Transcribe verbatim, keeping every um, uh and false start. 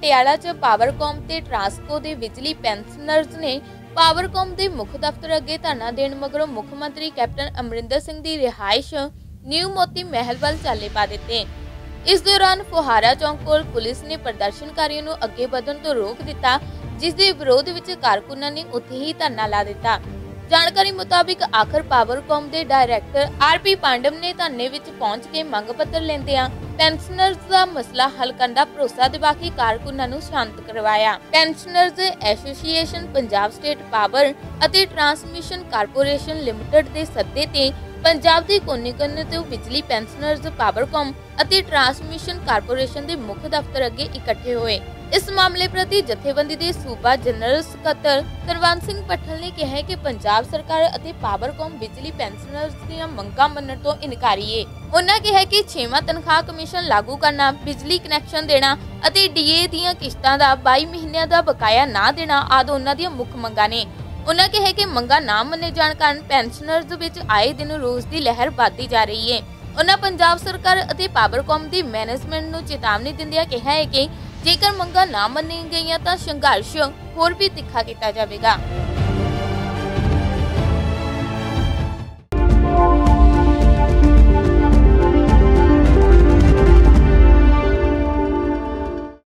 ਪਟਿਆਲਾ 'ਚ ਪਾਵਰਕੌਮ ਤੇ ਟਰਾਂਸਕੋ ਦੇ ਬਿਜਲੀ ਪੈਨਸ਼ਨਰਜ਼ ਨੇ ਪਾਵਰਕੌਮ ਦੇ ਮੁੱਖ ਦਫ਼ਤਰ ਅੱਗੇ ਧਰਨਾ ਦੇਣ ਮਗਰੋਂ ਮੁੱਖ ਮੰਤਰੀ ਕੈਪਟਨ ਅਮਰਿੰਦਰ ਸਿੰਘ ਦੀ ਰਿਹਾਇਸ਼ ਨਿਊ ਮੋਤੀ ਮਹਿਲ ਵੱਲ ਚਾਲੇ ਪਾ ਦਿੱਤੇ। इस दौरान फुहारा चौक कोल पुलिस ने प्रदर्शनकारियों को अगे बढ़न तो रोक दिता, जिस दे विरोध विच कारकुनां ने उत्थे ही धरना ला दिता। जानकारी मुताबिक आखिर पावरकॉम के डायरैक्टर आर पी पांडव ने धरने विच पहुंच के मंग पत्र लेंदियां पेंशनर्स का मसला हल करने का भरोसा दिवा के कारकुनां नूं शांत करवाया। Pensioners association Punjab state power अते ट्रांसमिशन कारपोरेशन लिमिटेड के सद्दे ते पंजाब के कोने-कोने तो बिजली पेंशनर्स पावरकॉम अते ट्रांसमिशन कारपोरेशन के मुख्य दफ्तर अगे इकट्ठे हुए। इस मामले प्रति जथेबंदी के सूबा जनरल सकत्तर करवंत सिंह पट्टल ने कहा है कि पंजाब सरकार अते पावरकॉम बिजली पेंशनर्स दी मंगां मनण तो इनकारी है। उन्होंने कहा कि छेवां तनख्वाह कमीशन लागू करना, बिजली कनैक्शन देना अते डीए दीयां किश्तां दा बाई महीनों का बकाया ना देना आदि उन्हां दी मुख मंगां ने। उन्होंने कहा कि मंगा ना मन्ने जाण कारण पेंशनर्स विच आए दिन रोज की लहर बढ़ती जा रही है। उन्होंने पंजाब सरकार अते पावरकॉम की मैनेजमेंट नूं चेतावनी दिंदियां कहा है कि जेकर मंगा ना मन्नी गईयां तां संघर्ष होर भी तिखा किया जाएगा।